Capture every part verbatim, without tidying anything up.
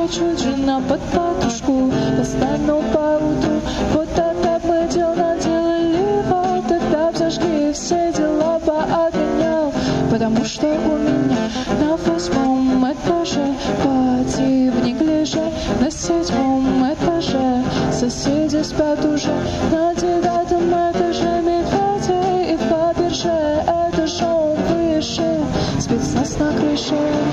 чуть жена под подушку. Постану поутру, вот тогда мы дел наделали, вот тогда б зажгли все дела поотменял. Потому что у меня на восьмом этаже пати в неглиже, на седьмом этаже соседи спят уже, на девятом этаже медведи и в Фаберже этажом выше спецназ на крыше.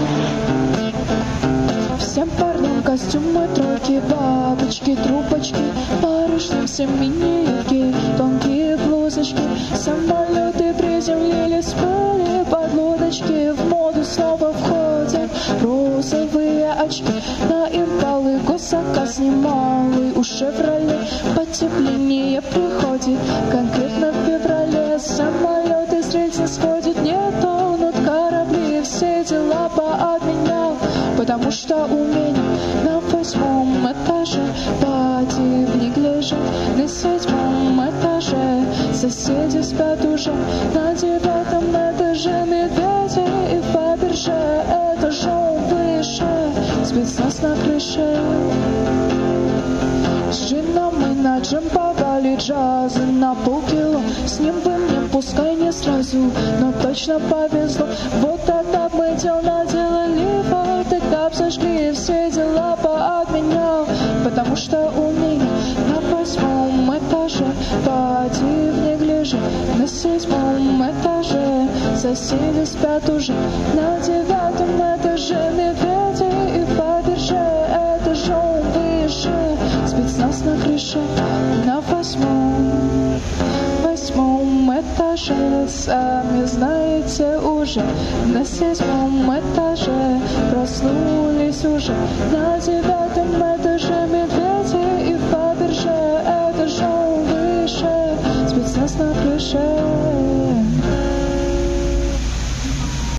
Всем парням костюмы, тройки, бабочки, трубочки, барышням все мини-юбки, тонкие блузочки, самолеты приземлились, были подлодочки, в моду снова входят розовые очки, на импалы госзаказ немалый у «Шевроле», потепление приходит конкретно в феврале, самолеты с рельс не сходят, не тонут корабли, все дела поотменял. Потому что у меня на восьмом этаже пати в неглиже, на седьмом этаже соседи спят уже, на девятом этаже медведи и в Фаберже этажом выше спецназ на крыше. С джином мы на джемповали, джазы на полкило, с ним бы мне пускай не сразу, но точно повезло. Вот тогда мы дел наделали, вот тогда б зажгли все дела поотменял. Потому что у меня на восьмом этаже пати в неглиже, на седьмом этаже соседи спят уже, на девятом этаже медведи и в Фаберже этажом выше спецназ на крыше. На восьмом, восьмом этаже, сами знаете уже, на седьмом этаже проснулись уже, на девятом